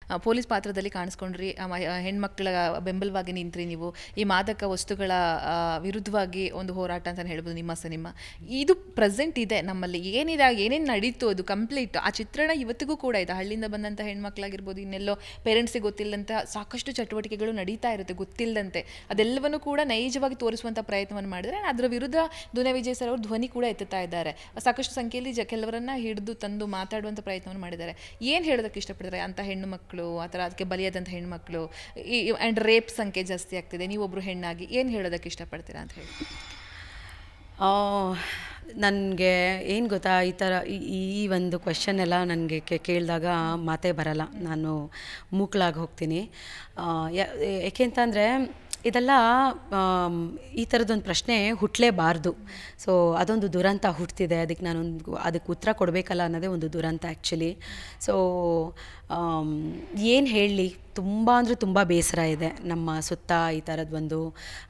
Police ಪಾತ್ರದಲ್ಲಿ ಕಾಣಿಸ್ಕೊಂಡ್ರಿ, ಹೆಣ್ಮಕ್ಳ ಬೆಂಬಲವಾಗಿ ನಿಂತ್ರಿ ನೀವು, ಈ ಮಾದಕ ವಸ್ತುಗಳ ವಿರುದ್ಧವಾಗಿ ಒಂದು ಹೋರಾಟ ಅಂತ ಹೇಳ್ಬೋದು ನಿಮ್ಮ ಸಿನಿಮಾ. ಇದು ಪ್ರೆಸೆಂಟ್ ಇದೆ ನಮ್ಮಲ್ಲಿ, ಏನೇನು ನಡೀತು ಅದು ಕಂಪ್ಲೀಟ್ ಆ ಚಿತ್ರಣ ಇವತ್ತಿಗೂ ಕೂಡ ಇದೆ. ಹಳ್ಳಿಯಿಂದ ಬಂದಂಥ ಹೆಣ್ಮಕ್ಳಾಗಿರ್ಬೋದು, ಇನ್ನೆಲ್ಲೋ ಪೇರೆಂಟ್ಸಿಗೆ ಗೊತ್ತಿಲ್ಲದಂಥ ಸಾಕಷ್ಟು ಚಟುವಟಿಕೆಗಳು ನಡೀತಾ ಇರುತ್ತೆ ಗೊತ್ತಿಲ್ಲದಂತೆ, ಅದೆಲ್ಲವನ್ನೂ ಕೂಡ ನೈಜವಾಗಿ ತೋರಿಸುವಂಥ ಪ್ರಯತ್ನವನ್ನು ಮಾಡಿದರೆ ಅದರ ವಿರುದ್ಧ ದುನಿಯಾ ವಿಜಯ್ ಸರ್ ಅವರು ಧ್ವನಿ ಕೂಡ ಎತ್ತುತ್ತಾ ಇದ್ದಾರೆ. ಸಾಕಷ್ಟು ಸಂಖ್ಯೆಯಲ್ಲಿ ಕೆಲವರನ್ನ ಹಿಡಿದು ತಂದು ಮಾತಾಡುವಂಥ ಪ್ರಯತ್ನವನ್ನು ಮಾಡಿದ್ದಾರೆ. ಏನು ಹೇಳೋದಕ್ಕೆ ಇಷ್ಟಪಡ್ತಾರೆ ಅಂಥ ಹೆಣ್ಣು ಮಕ್ಕಳು, ಆ ಥರ ಅದಕ್ಕೆ ಬಲಿಯಾದಂಥ ಹೆಣ್ಮಕ್ಳು, ಆ್ಯಂಡ್ ರೇಪ್ ಸಂಖ್ಯೆ ಜಾಸ್ತಿ ಆಗ್ತಿದೆ, ನೀವೊಬ್ಬರು ಹೆಣ್ಣಾಗಿ ಏನು ಹೇಳೋದಕ್ಕೆ ಇಷ್ಟಪಡ್ತೀರಾ ಅಂತ ಹೇಳಿ? ನನಗೆ ಏನು ಗೊತ್ತಾ, ಈ ಥರ ಈ ಒಂದು ಕ್ವೆಶ್ಚನ್ ಎಲ್ಲ ನನಗೆ ಕೇಳಿದಾಗ ಮಾತೇ ಬರಲ್ಲ, ನಾನು ಮೂಕಲಾಗಿ ಹೋಗ್ತೀನಿ. ಏಕೆಂತಂದರೆ ಇದೆಲ್ಲ ಈ ಥರದೊಂದು ಪ್ರಶ್ನೆ ಹುಟ್ಟಲೇಬಾರ್ದು. ಸೊ ಅದೊಂದು ದುರಂತ ಹುಟ್ಟಿದೆ, ಅದಕ್ಕೆ ಉತ್ತರ ಕೊಡಬೇಕಲ್ಲ ಅನ್ನೋದೇ ಒಂದು ದುರಂತ ಆ್ಯಕ್ಚುಲಿ. ಸೊ ಏನು ಹೇಳಲಿ, ತುಂಬ ಅಂದರೆ ತುಂಬ ಬೇಸರ ಇದೆ. ನಮ್ಮ ಸುತ್ತ ಈ ಥರದ್ದೊಂದು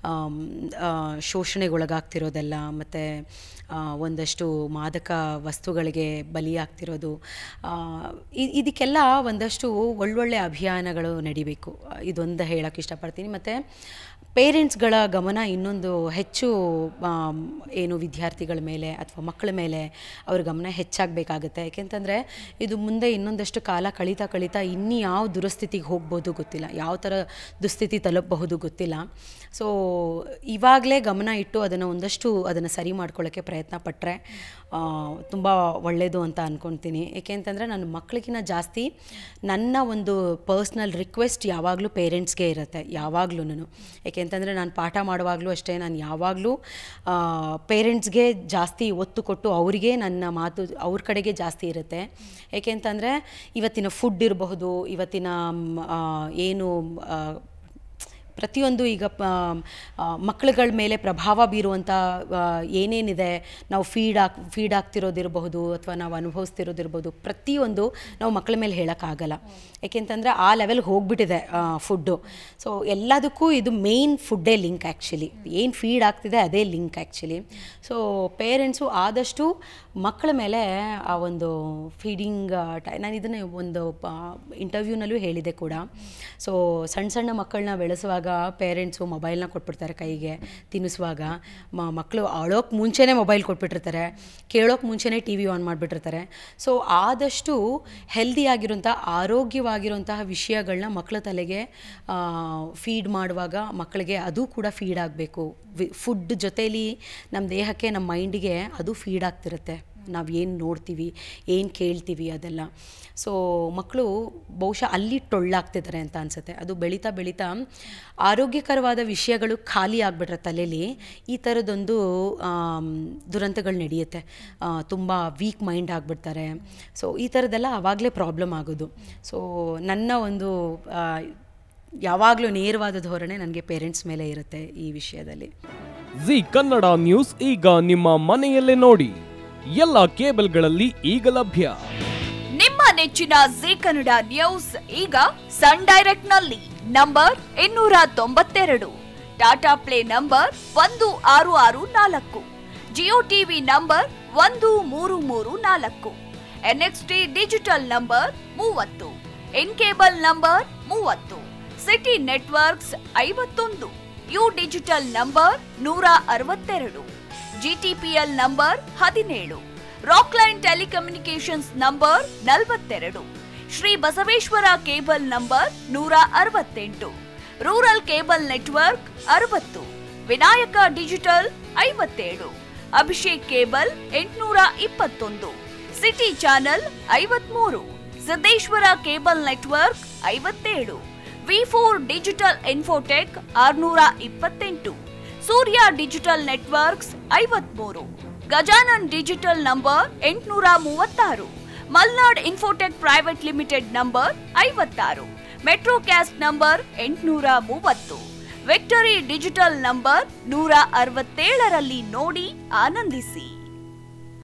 ಶೋಷಣೆಗೊಳಗಾಗ್ತಿರೋದೆಲ್ಲ, ಮತ್ತು ಒಂದಷ್ಟು ಮಾದಕ ವಸ್ತುಗಳಿಗೆ ಬಲಿಯಾಗ್ತಿರೋದು, ಇದಕ್ಕೆಲ್ಲ ಒಂದಷ್ಟು ಒಳ್ಳೊಳ್ಳೆ ಅಭಿಯಾನಗಳು ನಡಿಬೇಕು, ಇದೊಂದು ಹೇಳೋಕ್ಕೆ ಇಷ್ಟಪಡ್ತೀನಿ. ಮತ್ತು ಪೇರೆಂಟ್ಸ್ಗಳ ಗಮನ ಇನ್ನೊಂದು ಹೆಚ್ಚು ಏನು ವಿದ್ಯಾರ್ಥಿಗಳ ಮೇಲೆ ಅಥವಾ ಮಕ್ಕಳ ಮೇಲೆ ಅವ್ರ ಗಮನ ಹೆಚ್ಚಾಗಬೇಕಾಗುತ್ತೆ. ಯಾಕೆಂತಂದರೆ ಇದು ಮುಂದೆ ಇನ್ನೊಂದಷ್ಟು ಕಾಲ ಕಳೀತಾ ಇನ್ನೂ ಯಾವ ದುರಸ್ಥಿತಿಗೆ ಹೋಗ್ಬೋದು ಗೊತ್ತಿಲ್ಲ, ಯಾವ ಥರ ದುಸ್ಥಿತಿ ತಲುಪಬಹುದು ಗೊತ್ತಿಲ್ಲ. ಸೊ ಇವಾಗಲೇ ಗಮನ ಇಟ್ಟು ಅದನ್ನು ಸರಿ ಮಾಡ್ಕೊಳ್ಳೋಕ್ಕೆ ಪ್ರಯತ್ನ ಪಟ್ಟರೆ ತುಂಬ ಒಳ್ಳೆಯದು ಅಂತ ಅಂದ್ಕೊಳ್ತೀನಿ. ಏಕೆಂತಂದರೆ ನನ್ನ ಮಕ್ಕಳಿಗಿನ್ನ ಜಾಸ್ತಿ ನನ್ನ ಒಂದು ಪರ್ಸ್ನಲ್ ರಿಕ್ವೆಸ್ಟ್ ಯಾವಾಗಲೂ ಪೇರೆಂಟ್ಸ್ಗೆ ಇರುತ್ತೆ, ಯಾವಾಗಲೂ. ಏಕೆಂತಂದರೆ ನಾನು ಪಾಠ ಮಾಡುವಾಗಲೂ ಅಷ್ಟೇ, ನಾನು ಯಾವಾಗಲೂ ಪೇರೆಂಟ್ಸ್ಗೆ ಜಾಸ್ತಿ ಒತ್ತು ಕೊಟ್ಟು ಅವರಿಗೆ ನನ್ನ ಮಾತು ಅವ್ರ ಕಡೆಗೆ ಜಾಸ್ತಿ ಇರುತ್ತೆ. ಏಕೆಂತಂದರೆ ಇವತ್ತಿನ ಫುಡ್ ಇರಬಹುದು, ಇವತ್ತಿನ ಏನು ಪ್ರತಿಯೊಂದು ಈಗ ಮಕ್ಕಳುಗಳ ಮೇಲೆ ಪ್ರಭಾವ ಬೀರುವಂಥ ಏನೇನಿದೆ, ನಾವು ಫೀಡ್ ಆಗ್ತಿರೋದಿರಬಹುದು ಅಥವಾ ನಾವು ಅನುಭವಿಸ್ತಿರೋದಿರ್ಬೋದು, ಪ್ರತಿಯೊಂದು ನಾವು ಮಕ್ಕಳ ಮೇಲೆ ಹೇಳೋಕ್ಕಾಗಲ್ಲ. ಏಕೆಂತಂದರೆ ಆ ಲೆವೆಲ್ಗೆ ಹೋಗ್ಬಿಟ್ಟಿದೆ ಫುಡ್ಡು. ಸೊ ಎಲ್ಲದಕ್ಕೂ ಇದು ಮೇಯ್ನ್ ಫುಡ್ಡೇ ಲಿಂಕ್ ಆ್ಯಕ್ಚುಲಿ, ಏನು ಫೀಡ್ ಆಗ್ತಿದೆ ಅದೇ ಲಿಂಕ್ ಆ್ಯಕ್ಚುಲಿ. ಸೊ ಪೇರೆಂಟ್ಸು ಆದಷ್ಟು ಮಕ್ಕಳ ಮೇಲೆ ಆ ಒಂದು ಫೀಡಿಂಗ್ ನಾನು ಇದನ್ನು ಒಂದು ಇಂಟರ್ವ್ಯೂನಲ್ಲೂ ಹೇಳಿದೆ ಕೂಡ. ಸೊ ಸಣ್ಣ ಮಕ್ಕಳನ್ನ ಬೆಳೆಸುವಾಗ ಪೇರೆಂಟ್ಸು ಮೊಬೈಲ್ನ ಕೊಟ್ಬಿಡ್ತಾರೆ ಕೈಗೆ, ತಿನ್ನಿಸುವಾಗ ಮಕ್ಕಳು ಅಳೋಕ್ಕೆ ಮುಂಚೆನೇ ಮೊಬೈಲ್ ಕೊಟ್ಬಿಟ್ಟಿರ್ತಾರೆ, ಕೇಳೋಕ್ಕೆ ಮುಂಚೆನೇ ಟಿ ವಿ ಆನ್ ಮಾಡಿಬಿಟ್ಟಿರ್ತಾರೆ. ಸೊ ಆದಷ್ಟು ಹೆಲ್ದಿಯಾಗಿರೋಂಥ ಆರೋಗ್ಯವಾಗಿರೋಂತಹ ವಿಷಯಗಳನ್ನ ಮಕ್ಕಳ ತಲೆಗೆ ಫೀಡ್ ಮಾಡುವಾಗ ಮಕ್ಕಳಿಗೆ ಅದು ಕೂಡ ಫೀಡ್ ಆಗಬೇಕು. ಫುಡ್ ಜೊತೇಲಿ ನಮ್ಮ ದೇಹಕ್ಕೆ, ನಮ್ಮ ಮೈಂಡಿಗೆ ಅದು ಫೀಡ್ ಆಗ್ತಿರುತ್ತೆ, ನಾವು ಏನು ನೋಡ್ತೀವಿ, ಏನು ಕೇಳ್ತೀವಿ ಅದೆಲ್ಲ. ಸೊ ಮಕ್ಕಳು ಬಹುಶಃ ಅಲ್ಲಿ ಟೊಳ್ಳಾಗ್ತಿದ್ದಾರೆ ಅಂತ ಅನಿಸುತ್ತೆ. ಅದು ಬೆಳೀತಾ ಆರೋಗ್ಯಕರವಾದ ವಿಷಯಗಳು ಖಾಲಿ ಆಗಿಬಿಟ್ರೆ ತಲೆಯಲ್ಲಿ ಈ ಥರದೊಂದು ದುರಂತಗಳು ನಡೆಯುತ್ತೆ. ತುಂಬ ವೀಕ್ ಮೈಂಡ್ ಆಗಿಬಿಡ್ತಾರೆ. ಸೊ ಈ ಥರದ್ದೆಲ್ಲ ಆವಾಗಲೇ ಪ್ರಾಬ್ಲಮ್ ಆಗೋದು. ಸೊ ನನ್ನ ಒಂದು ಯಾವಾಗಲೂ ನೇರವಾದ ಧೋರಣೆ ನನಗೆ ಪೇರೆಂಟ್ಸ್ ಮೇಲೆ ಇರುತ್ತೆ ಈ ವಿಷಯದಲ್ಲಿ. ಜಿ ಕನ್ನಡ ನ್ಯೂಸ್ ಈಗ ನಿಮ್ಮ ಮನೆಯಲ್ಲೇ ನೋಡಿ, ಎಲ್ಲ ಕೇಬಲ್ಗಳಲ್ಲಿ ಈಗ ಲಭ್ಯ. ನಿಮ್ಮ ನೆಚ್ಚಿನ ಜಿ ಕನ್ನಡ ನ್ಯೂಸ್ ಈಗ ಸನ್ ಡೈರೆಕ್ಟ್ ನಲ್ಲಿ number 292, Tata Play number 1664, Jio TV number 1334, NXT Digital number 30, In Cable number 30, City Networks 51, U Digital number 162, GTPL number 17, Rockline Telecommunications number 42, Shri Basaveshwara Cable number 168, Rural Cable Network 60, Vinayaka Digital 57, Abhishek Cable 821, City Channel 53, Siddeshwara Cable Network 57, V4 Digital Infotech 628, Surya Digital Networks 53, Gajanan digital number 836, Malnad Infotech Private Limited number 56, Metrocast number 830, Victory Digital number 167ರಲ್ಲಿ ನೋಡಿ ಆನಂದಿಸಿ.